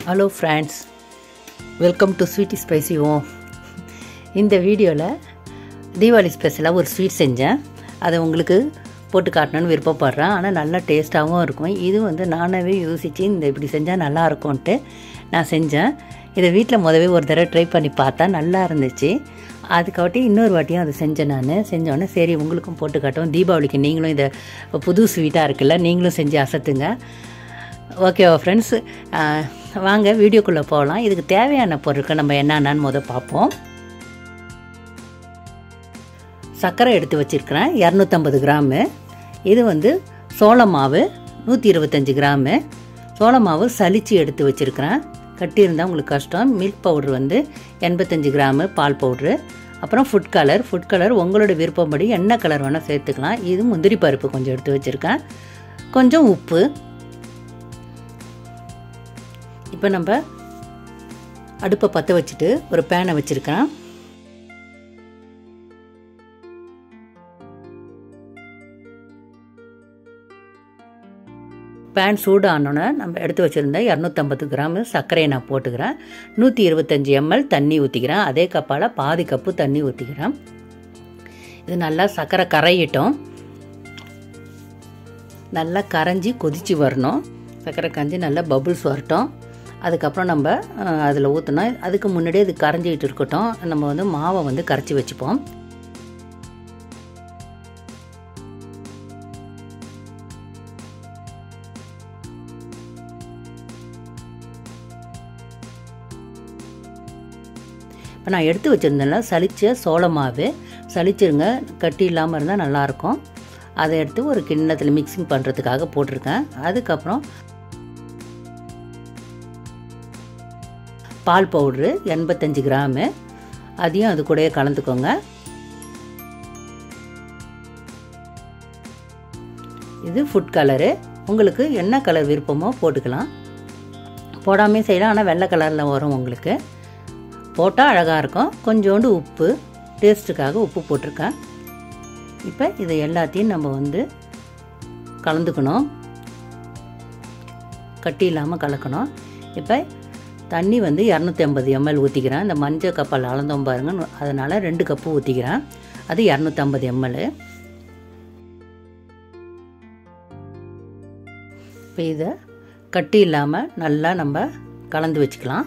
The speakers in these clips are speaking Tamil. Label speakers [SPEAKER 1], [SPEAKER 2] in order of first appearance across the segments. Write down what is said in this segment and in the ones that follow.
[SPEAKER 1] Hello friends, welcome to Sweet Spicy Home. இந்த வீடியோவில் தீபாவளி ஸ்பெஷலாக ஒரு ஸ்வீட் செஞ்சேன். அதை உங்களுக்கு போட்டு காட்டணும்னு விருப்பப்படுறேன். ஆனால் நல்லா டேஸ்ட்டாகவும் இருக்கும். இது வந்து நானாகவே யோசித்து இப்படி செஞ்சால் நல்லா இருக்கும்ன்ட்டு நான் செஞ்சேன். இதை வீட்டில் முதவே ஒரு தடவை ட்ரை பண்ணி பார்த்தா நல்லா இருந்துச்சு. அதுக்காட்டி இன்னொரு வாட்டியும் அதை செஞ்சேன். நான் செஞ்சோன்னே சரி உங்களுக்கும் போட்டு காட்டும். தீபாவளிக்கு நீங்களும் இதை புது ஸ்வீட்டாக இருக்குல்ல, நீங்களும் செஞ்சு அசத்துங்க. ஓகேவா ஃப்ரெண்ட்ஸ், வாங்க வீடியோக்குள்ளே போகலாம். இதுக்கு தேவையான பொருட்கள் நம்ம என்னென்னு பார்ப்போம். சர்க்கரை எடுத்து வச்சுருக்கிறேன் 250 கிராமு. இது வந்து சோள மாவு 125 கிராமு. சோள மாவு சலிச்சு எடுத்து வச்சுருக்கிறேன். கட்டி இருந்தால் உங்களுக்கு கஷ்டம். மில்க் பவுட்ரு வந்து 85 கிராமு பால் பவுட்ரு. அப்புறம் ஃபுட் கலர் உங்களோட விருப்பப்படி என்ன கலர் வேணால் சேர்த்துக்கலாம். இது முந்திரி பருப்பு கொஞ்சம் எடுத்து வச்சுருக்கேன். கொஞ்சம் உப்பு. இப்போ நம்ம அடுப்பை பற்ற வச்சுட்டு ஒரு பேனை வச்சுருக்கேன். பேன் சூடு ஆனோன்னே நம்ம எடுத்து வச்சுருந்த 250 கிராமு சர்க்கரையை நான் போட்டுக்கிறேன். 125 ml தண்ணி ஊற்றிக்கிறேன். அதே கப்பால் பாதி கப்பு தண்ணி ஊற்றிக்கிறேன். இது நல்லா சர்க்கரை கரையிட்டோம். நல்லா கரைஞ்சி கொதித்து வரணும். சர்க்கரை கரைஞ்சி நல்லா பபுள்ஸ் வரட்டும். அதுக்கப்புறம் நம்ம அதில் ஊற்றினா அதுக்கு முன்னாடியே இது கரைஞ்சிக்கிட்டு இருக்கட்டும். நம்ம வந்து மாவை வந்து கரைச்சி வச்சுப்போம். இப்போ நான் எடுத்து வச்சுருந்தேன்ல சலிச்ச சோள மாவு, சலிச்சிருங்க, கட்டி இல்லாமல் இருந்தால் நல்லாயிருக்கும். அதை எடுத்து ஒரு கிண்ணத்தில் மிக்சிங் பண்ணுறதுக்காக போட்டிருக்கேன். அதுக்கப்புறம் பால் பவுட்ரு 85 கிராமு, அதையும் அது கூடயே கலந்துக்கோங்க. இது ஃபுட் கலரு. உங்களுக்கு என்ன கலர் விருப்பமோ போட்டுக்கலாம். போடாமே செய்யலாம், ஆனால் வெள்ளை கலரில் வரும் உங்களுக்கு. போட்டால் அழகாக இருக்கும். கொஞ்சோண்டு உப்பு, டேஸ்ட்டுக்காக உப்பு போட்டிருக்கேன். இப்போ இதை எல்லாத்தையும் நம்ம வந்து கலந்துக்கணும். கட்டி இல்லாமல் கலக்கணும். இப்போ தண்ணி வந்து 250 ml ஊற்றிக்கிறேன். இந்த மஞ்சள் கப்பால் அளந்தோம் பாருங்கள், அதனால் 2 கப்பு ஊற்றிக்கிறேன். அது 250 ml. இப்போ இதை கட்டி இல்லாமல் நல்லா நம்ம கலந்து வச்சுக்கலாம்.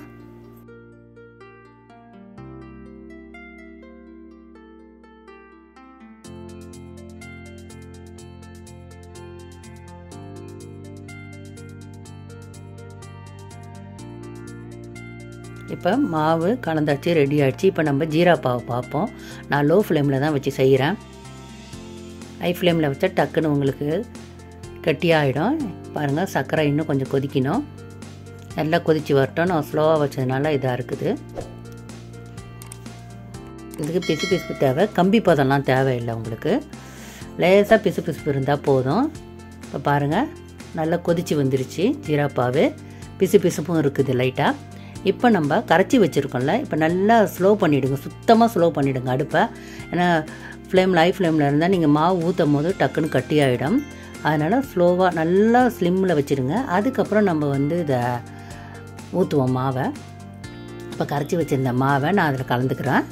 [SPEAKER 1] இப்போ மாவு கலந்தாச்சு, ரெடி ஆகிடுச்சு. இப்போ நம்ம ஜீரா பாவை பார்ப்போம். நான் லோ ஃப்ளேமில் தான் வச்சு செய்கிறேன். ஹை ஃப்ளேமில் வச்சா டக்குன்னு உங்களுக்கு கட்டியாகிடும். பாருங்கள், சர்க்கரை இன்னும் கொஞ்சம் கொதிக்கணும். நல்லா கொதித்து வரட்டும். நான் ஸ்லோவாக வச்சதுனால இதாக இருக்குது. இதுக்கு பிசு தேவை, கம்பி பதம்லாம் தேவையில்லை. உங்களுக்கு லேசாக பிசு இருந்தால் போதும். இப்போ பாருங்கள், நல்லா கொதித்து வந்துருச்சு ஜீரா பாவு. பிசுப்பும் இருக்குது லைட்டாக. இப்போ நம்ம கரைச்சி வச்சுருக்கோம்ல, இப்போ நல்லா ஸ்லோ பண்ணிவிடுங்க. சுத்தமாக ஸ்லோ பண்ணிவிடுங்க அடுப்பை. ஏன்னா ஹை ஃப்ளேமில் இருந்தால் நீங்கள் மாவு ஊற்றும் போது டக்குன்னு கட்டி ஆகிடும். அதனால் ஸ்லோவாக நல்லா ஸ்லிம்மில் வச்சுருங்க. அதுக்கப்புறம் நம்ம வந்து இதை ஊற்றுவோம் மாவை. இப்போ கரைச்சி வச்சுருந்த மாவை நான் அதில் கலந்துக்கிறேன்.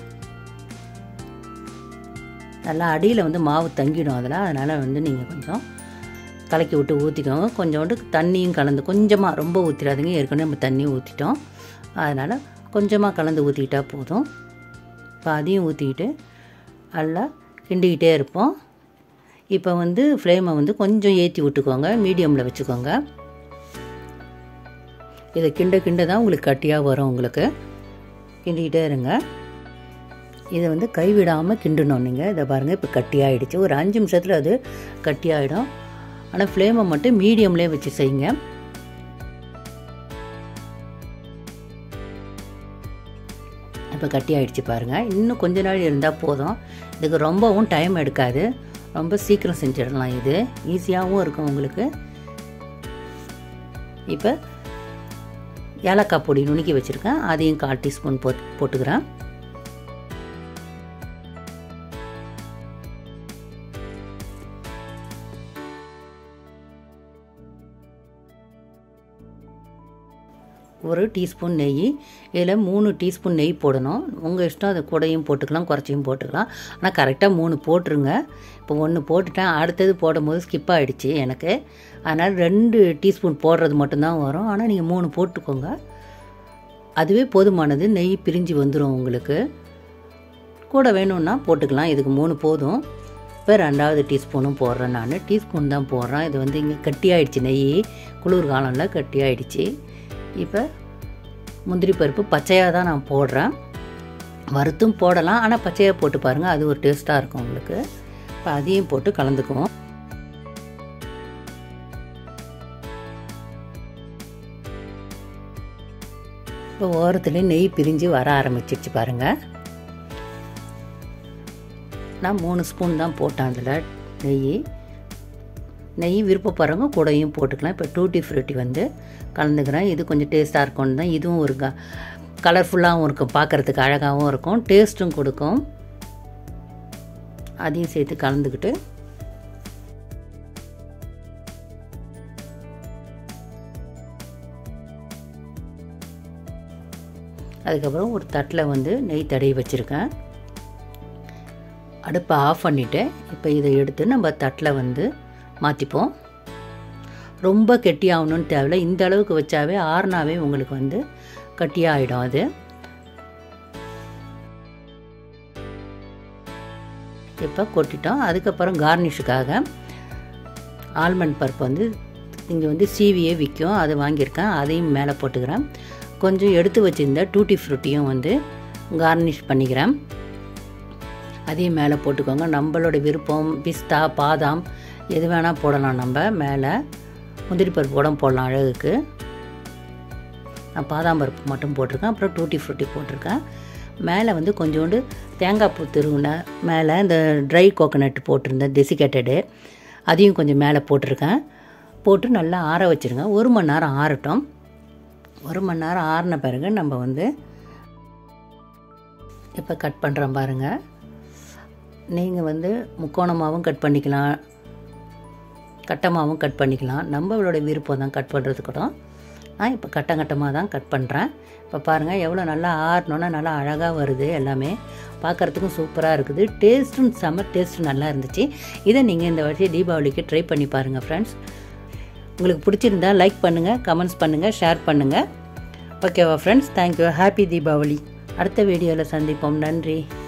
[SPEAKER 1] நல்லா அடியில் வந்து மாவு தங்கிடும் அதனால் வந்து நீங்கள் கொஞ்சம் கலக்கி விட்டு ஊற்றிக்கோங்க. கொஞ்சோண்டு தண்ணியும் கலந்து, கொஞ்சமாக ரொம்ப ஊற்றிடாதீங்க. ஏற்கனவே நம்ம தண்ணி ஊற்றிட்டோம். அதனால் கொஞ்சமாக கலந்து ஊற்றிக்கிட்டால் போதும். இப்போ அதையும் ஊற்றிக்கிட்டு நல்லா கிண்டிக்கிட்டே இருப்போம். இப்போ வந்து ஃப்ளேமை வந்து கொஞ்சம் ஏற்றி விட்டுக்கோங்க, மீடியமில் வச்சுக்கோங்க. இதை கிண்ட தான் உங்களுக்கு கட்டியாக வரும். உங்களுக்கு கிண்டிக்கிட்டே இருங்க. இதை வந்து கைவிடாமல் கிண்டணும் நீங்கள். இதை பாருங்கள், இப்போ கட்டியாகிடுச்சு. ஒரு 5 நிமிஷத்தில் அது கட்டியாகிடும். ஆனால் ஃப்ளேமை மட்டும் மீடியம்லேயே வச்சு செய்யுங்க. இப்போ கட்டி ஆகிடுச்சு பாருங்கள். இன்னும் கொஞ்ச நாள் இருந்தால் போதும். இதுக்கு ரொம்பவும் டைம் எடுக்காது. ரொம்ப சீக்கிரம் செஞ்சிடலாம். இது ஈஸியாகவும் இருக்கும் உங்களுக்கு. இப்போ ஏலக்காய் பொடி நுணுக்கி வச்சுருக்கேன். அதையும் 1/4 டீஸ்பூன் போட்டுக்கிறேன். 1 டீஸ்பூன் நெய். இதில் 3 டீஸ்பூன் நெய் போடணும். உங்கள் இஷ்டம், அதை கூடையும் போட்டுக்கலாம், குறைச்சியும் போட்டுக்கலாம். ஆனால் கரெக்டாக 3 போட்டுருங்க. இப்போ 1 போட்டுட்டேன், அடுத்தது போடும்போது ஸ்கிப் ஆகிடுச்சு எனக்கு. அதனால் 2 டீஸ்பூன் போடுறது மட்டும்தான் வரும். ஆனால் நீங்கள் 3 போட்டுக்கோங்க, அதுவே போதுமானது. நெய் பிரிஞ்சு வந்துடும் உங்களுக்கு. கூட வேணும்னா போட்டுக்கலாம், இதுக்கு 3 போதும். இப்போ 2வது டீஸ்பூனும் போடுறேன். நான் டீஸ்பூன் தான் போடுறேன். இது வந்து இங்கே கட்டியாயிடுச்சு, நெய் குளிர் காலம்ல கட்டியாயிடுச்சு. இப்போ முந்திரி பருப்பு பச்சையாக தான் நான் போடுறேன். வறுத்தும் போடலாம், ஆனால் பச்சையாக போட்டு பாருங்கள், அது ஒரு டேஸ்ட்டாக இருக்கும் உங்களுக்கு. இப்போ அதையும் போட்டு கலந்துக்குவோம். இப்போ ஓரத்துலேயும் நெய் பிரிஞ்சு வர ஆரம்பிச்சிருச்சு பாருங்கள். நான் 3 ஸ்பூன் தான் போட்டேன் அதில் நெய் விருப்பப்படுறவங்க கூடையும் போட்டுக்கலாம். இப்போ டூட்டி ஃப்ரூட்டி வந்து கலந்துக்கிறேன். இது கொஞ்சம் டேஸ்ட்டாக இருக்கும்னு தான். இதுவும் ஒரு கலர்ஃபுல்லாகவும் இருக்கும், பார்க்குறதுக்கு அழகாகவும் இருக்கும், டேஸ்ட்டும் கொடுக்கும். அதையும் சேர்த்து கலந்துக்கிட்டு அதுக்கப்புறம் ஒரு தட்டில் வந்து நெய் தடவி வச்சுருக்கேன். அடுப்பை ஆஃப் பண்ணிவிட்டு இப்போ இதை எடுத்து நம்ம தட்டில் வந்து மாற்றிப்போம். ரொம்ப கெட்டியாகணும்னு தேவையில்லை, இந்த அளவுக்கு வச்சாவே ஆறுனாவே உங்களுக்கு வந்து கட்டியாகிடும். அது இப்போ கொட்டிட்டோம். அதுக்கப்புறம் கார்னிஷுக்காக ஆல்மண்ட் பருப்பு வந்து இங்கே வந்து சீவியே விற்கும், அது வாங்கியிருக்கேன், அதையும் மேலே போட்டுக்கிறேன். கொஞ்சம் எடுத்து வச்சுருந்த டூட்டி ஃப்ரூட்டியும் வந்து கார்னிஷ் பண்ணிக்கிறேன், அதையும் மேலே போட்டுக்கோங்க. நம்மளோட விருப்பம், பிஸ்தா பாதாம் எது வேணால் போடலாம். நம்ம மேலே முந்திரி பருப்பு கூட போடலாம் அழகுக்கு. நான் பாதாம் பருப்பு மட்டும் போட்டிருக்கேன், அப்புறம் டூட்டி ஃப்ரூட்டி போட்டிருக்கேன். மேலே வந்து கொஞ்சோண்டு தேங்காய் பூ திருவுன மேலே இந்த ட்ரை கோகோனட் போட்டிருந்தேன், டெசிகேட்டடு, அதையும் கொஞ்சம் மேலே போட்டிருக்கேன். போட்டு நல்லா ஆற வச்சுருங்க. 1 மணி நேரம் ஆறட்டும். 1 மணி நேரம் ஆறின பிறகு நம்ம வந்து இப்போ கட் பண்ணுறோம் பாருங்கள். நீங்கள் வந்து முக்கோணமாகவும் கட் பண்ணிக்கலாம், கட்டமாகவும் கட் பண்ணிக்கலாம், நம்மளோட விருப்பம் தான் கட் பண்ணுறது கூட. நான் இப்போ கட்டமாக தான் கட் பண்ணுறேன். இப்போ பாருங்கள் எவ்வளோ நல்லா ஆறணுன்னா நல்லா அழகாக வருது, எல்லாமே பார்க்குறதுக்கும் சூப்பராக இருக்குது. டேஸ்ட்டும் செம்ம டேஸ்ட்டு நல்லா இருந்துச்சு. இதை நீங்கள் இந்த வருஷம் தீபாவளிக்கு ட்ரை பண்ணி பாருங்கள் ஃப்ரெண்ட்ஸ். உங்களுக்கு பிடிச்சிருந்தா லைக் பண்ணுங்கள், கமெண்ட்ஸ் பண்ணுங்கள், ஷேர் பண்ணுங்கள். ஓகேவா ஃப்ரெண்ட்ஸ்? தேங்க்யூ. ஹாப்பி தீபாவளி. அடுத்த வீடியோவில் சந்திப்போம். நன்றி.